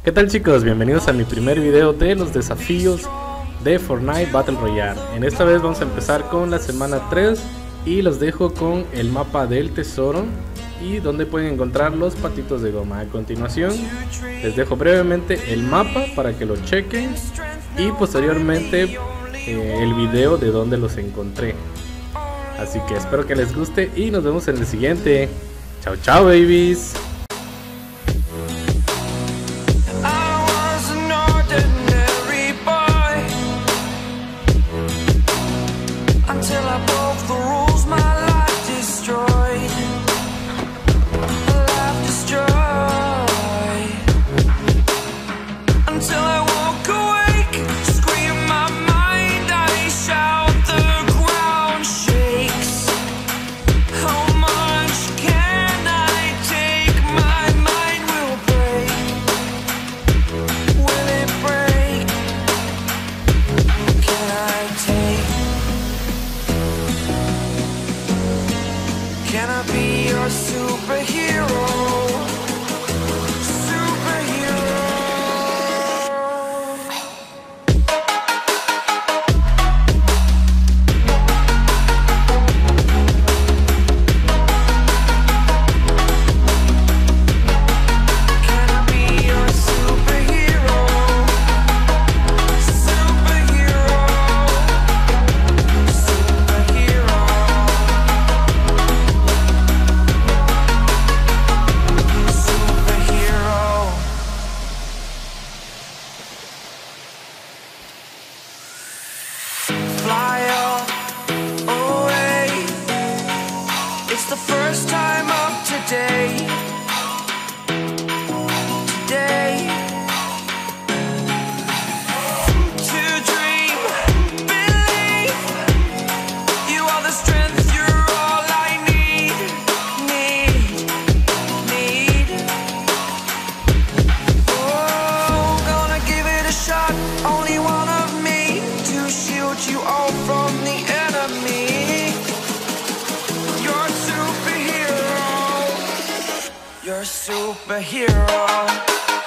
¿Qué tal chicos? Bienvenidos a mi primer video de los desafíos de Fortnite Battle Royale. En esta vez vamos a empezar con la semana 3 y los dejo con el mapa del tesoro y donde pueden encontrar los patitos de goma. A continuación les dejo brevemente el mapa para que lo chequen y posteriormente el video de donde los encontré. Así que espero que les guste y nos vemos en el siguiente. Chao chao babies. Can I be your superhero? It's the first time of today. To dream, believe. You are the strength, you're all I need. Oh, gonna give it a shot. Only one of me to shield you all from the enemy. You're a superhero.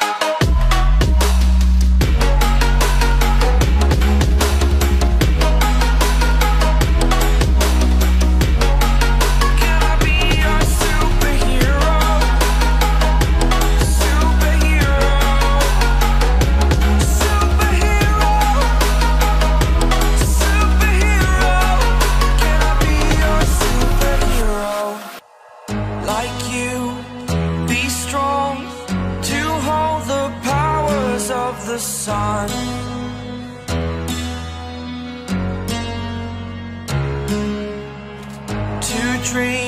The sun to dream.